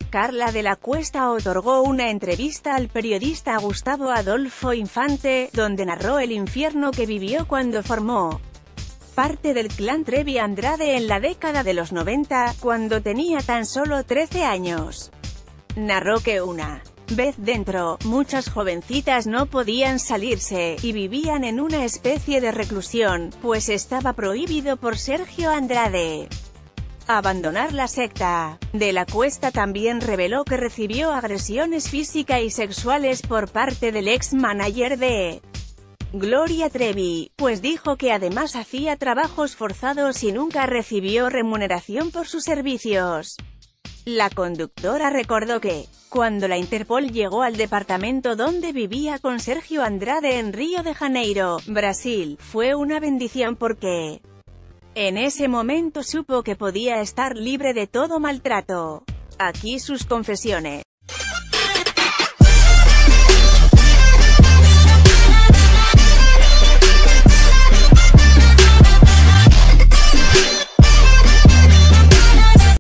Carla de la Cuesta otorgó una entrevista al periodista Gustavo Adolfo Infante, donde narró el infierno que vivió cuando formó parte del clan Trevi Andrade en la década de los 90, cuando tenía tan solo 13 años. Narró que una vez dentro, muchas jovencitas no podían salirse, y vivían en una especie de reclusión, pues estaba prohibido por Sergio Andrade abandonar la secta. De la Cuesta también reveló que recibió agresiones físicas y sexuales por parte del ex-manager de Gloria Trevi, pues dijo que además hacía trabajos forzados y nunca recibió remuneración por sus servicios. La conductora recordó que, cuando la Interpol llegó al departamento donde vivía con Sergio Andrade en Río de Janeiro, Brasil, fue una bendición porque en ese momento supo que podía estar libre de todo maltrato. Aquí sus confesiones.